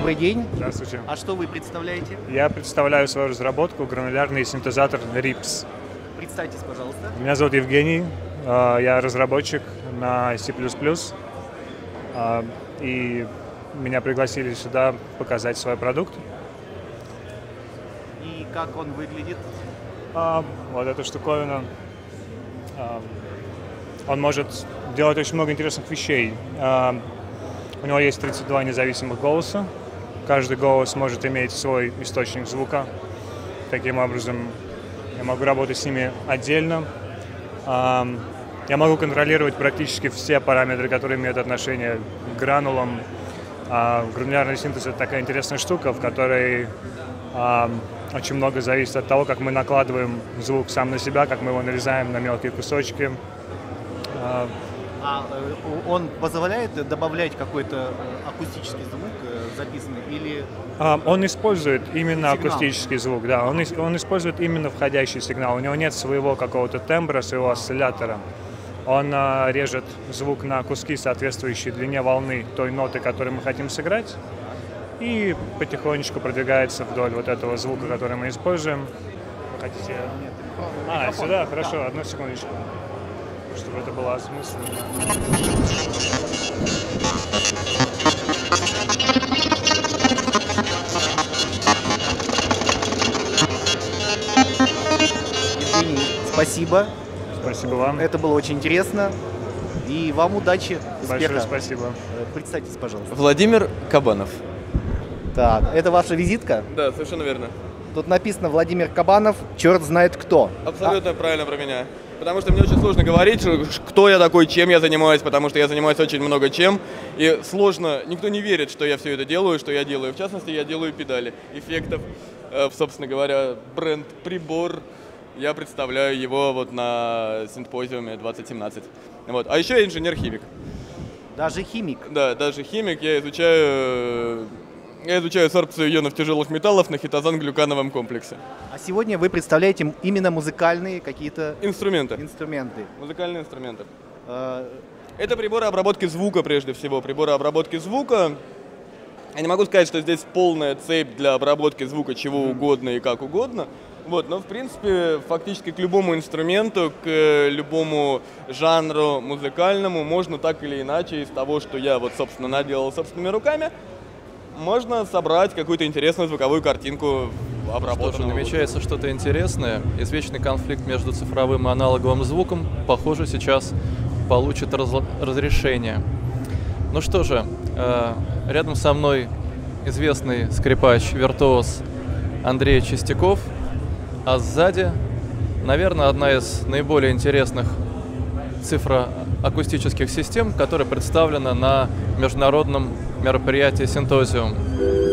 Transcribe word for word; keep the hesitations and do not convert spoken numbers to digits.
добрый день. Здравствуйте. А что вы представляете? Я представляю свою разработку гранулярный синтезатор рипс. Представьтесь, пожалуйста. Меня зовут Евгений, я разработчик на C++, и меня пригласили сюда показать свой продукт. И как он выглядит? Вот эта штуковина. Он может делать очень много интересных вещей. У него есть тридцать два независимых голоса. Каждый голос может иметь свой источник звука. Таким образом, я могу работать с ними отдельно. Я могу контролировать практически все параметры, которые имеют отношение к гранулам. Гранулярный синтез — это такая интересная штука, в которой очень много зависит от того, как мы накладываем звук сам на себя, как мы его нарезаем на мелкие кусочки. А он позволяет добавлять какой-то акустический звук записанный или... Он использует именно сигнал. Акустический звук, да. Он, он использует именно входящий сигнал. У него нет своего какого-то тембра, своего осциллятора. Он а, режет звук на куски, соответствующие длине волны той ноты, которую мы хотим сыграть, и потихонечку продвигается вдоль вот этого звука, который мы используем. Вы хотите... Нет, а, сюда? Хорошо, одну секундочку. Чтобы это было осмысленно. Евгений, спасибо. Спасибо вам. Это было очень интересно. И вам удачи, успеха. Большое спасибо. Представьтесь, пожалуйста. Владимир Кабанов. Так, это ваша визитка? Да, совершенно верно. Тут написано Владимир Кабанов, черт знает кто. Абсолютно а? правильно про меня. Потому что мне очень сложно говорить, кто я такой, чем я занимаюсь, потому что я занимаюсь очень много чем. И сложно, никто не верит, что я все это делаю, что я делаю. В частности, я делаю педали эффектов. Собственно говоря, бренд «Прибор». Я представляю его вот на симпозиуме двадцать семнадцать. Вот. А еще я инженер-химик. Даже химик? Да, даже химик. Я изучаю... Я изучаю сорбцию ионов тяжелых металлов на хитозан-глюкановом комплексе. А сегодня вы представляете именно музыкальные какие-то... Инструменты. Инструменты. Музыкальные инструменты. А... Это приборы обработки звука, прежде всего. Приборы обработки звука. Я не могу сказать, что здесь полная цепь для обработки звука чего mm-hmm. угодно и как угодно. Вот, но, в принципе, фактически к любому инструменту, к любому жанру музыкальному можно так или иначе из того, что я, вот, собственно, наделал собственными руками, можно собрать какую-то интересную звуковую картинку обработанного. Что же, намечается что-то интересное. Извечный конфликт между цифровым и аналоговым звуком, похоже, сейчас получит раз разрешение. Ну что же, э, рядом со мной известный скрипач-виртуоз Андрей Чистяков, а сзади, наверное, одна из наиболее интересных цифроакустических систем, которая представлена на международном мероприятии «Синтозиум».